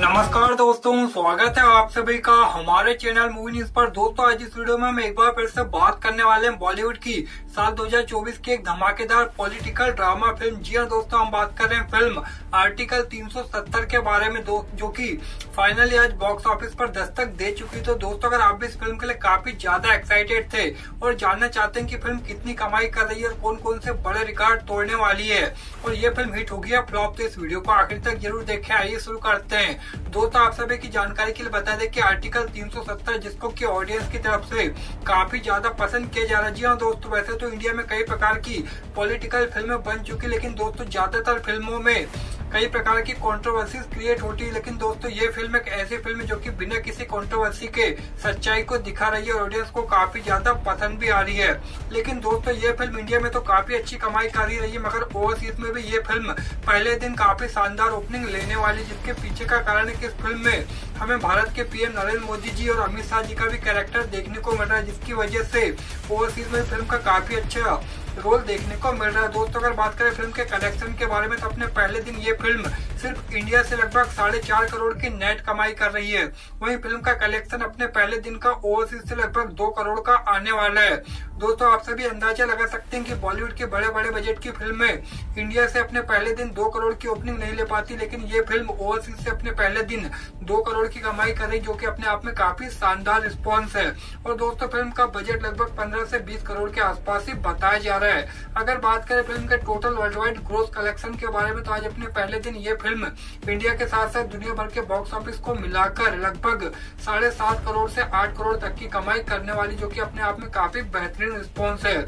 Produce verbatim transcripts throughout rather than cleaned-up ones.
नमस्कार दोस्तों, स्वागत है आप सभी का हमारे चैनल मूवी न्यूज पर। दोस्तों आज इस वीडियो में हम एक बार फिर से बात करने वाले हैं बॉलीवुड की साल दो हज़ार चौबीस की एक धमाकेदार पॉलिटिकल ड्रामा फिल्म। जी हाँ दोस्तों, हम बात कर रहे हैं फिल्म आर्टिकल तीन सौ सत्तर के बारे में, दो जो कि फाइनली आज बॉक्स ऑफिस पर दस्तक दे चुकी। तो दोस्तों अगर आप भी इस फिल्म के लिए काफी ज्यादा एक्साइटेड थे और जानना चाहते हैं कि फिल्म कितनी कमाई कर रही है और कौन कौन से बड़े रिकॉर्ड तोड़ने वाली है और ये फिल्म हिट होगी या फ्लॉप, तो इस वीडियो को आखिर तक जरूर देखें। आइए शुरू करते हैं। दोस्तों आप सभी की जानकारी के लिए बता दें कि आर्टिकल तीन सौ सत्तर जिसको कि ऑडियंस की तरफ से काफी ज्यादा पसंद किया जा रहा है। जी हाँ दोस्तों, वैसे तो इंडिया में कई प्रकार की पॉलिटिकल फिल्में बन चुकी, लेकिन दोस्तों ज्यादातर फिल्मों में कई प्रकार की कंट्रोवर्सीज क्रिएट होती है, लेकिन दोस्तों ये फिल्म एक ऐसी फिल्म है जो कि बिना किसी कंट्रोवर्सी के सच्चाई को दिखा रही है और ऑडियंस को काफी ज्यादा पसंद भी आ रही है। लेकिन दोस्तों ये फिल्म इंडिया में तो काफी अच्छी कमाई कर रही है, मगर ओवरसीज में भी ये फिल्म पहले दिन काफी शानदार ओपनिंग लेने वाली, जिसके पीछे का कारण है कि इस फिल्म में हमें भारत के पीएम नरेंद्र मोदी जी और अमित शाह जी का भी कैरेक्टर देखने को मिल रहा है, जिसकी वजह से ओवरसीज में फिल्म का काफी अच्छा रोल देखने को मिल रहा है। दोस्तों अगर बात करें फिल्म के कलेक्शन के बारे में, तो अपने पहले दिन ये फिल्म सिर्फ इंडिया से लगभग साढ़े चार करोड़ की नेट कमाई कर रही है। वहीं फिल्म का कलेक्शन अपने पहले दिन का ओवरसीज से लगभग दो करोड़ का आने वाला है। दोस्तों आप सभी अंदाजा लगा सकते हैं कि बॉलीवुड के बड़े बड़े बजट की फिल्में इंडिया से अपने पहले दिन दो करोड़ की ओपनिंग नहीं ले पाती, लेकिन ये फिल्म ओवरसीज से अपने पहले दिन दो करोड़ की कमाई कर रही, जो कि अपने आप में काफी शानदार रिस्पॉन्स है। और दोस्तों फिल्म का बजट लगभग पंद्रह से बीस करोड़ के आसपास ही बताया जा रहा है। अगर बात करें फिल्म के total world wide gross collection के बारे में, तो आज अपने पहले दिन ये फिल्म इंडिया के साथ साथ दुनिया भर के बॉक्स ऑफिस को मिलाकर लगभग साढ़े सात करोड़ से आठ करोड़ तक की कमाई करने वाली, जो कि अपने आप में काफी बेहतरीन रिस्पॉन्स है।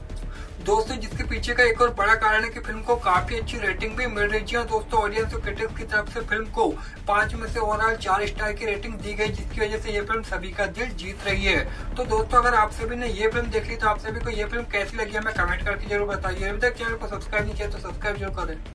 दोस्तों जिसके पीछे का एक और बड़ा कारण है कि फिल्म को काफी अच्छी रेटिंग भी मिल रही है। दोस्तों ऑडियंस और क्रिटिक्स की तरफ से फिल्म को पांच में से ओवरऑल चार स्टार की रेटिंग दी गई, जिसकी वजह से ये फिल्म सभी का दिल जीत रही है। तो दोस्तों अगर आप सभी ने ये फिल्म देख ली तो आप सभी को ये फिल्म कैसी लगी हमें कमेंट करके जरूर बताइए। अभी तक चैनल को सब्सक्राइब नहीं किया तो सब्सक्राइब जरूर करें।